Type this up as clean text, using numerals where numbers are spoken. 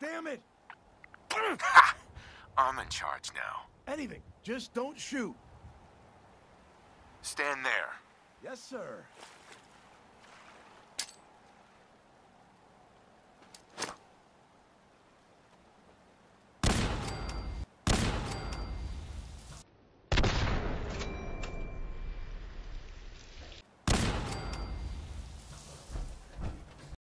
Damn it! Ha! I'm in charge now. Anything. Just don't shoot. Stand there. Yes, sir.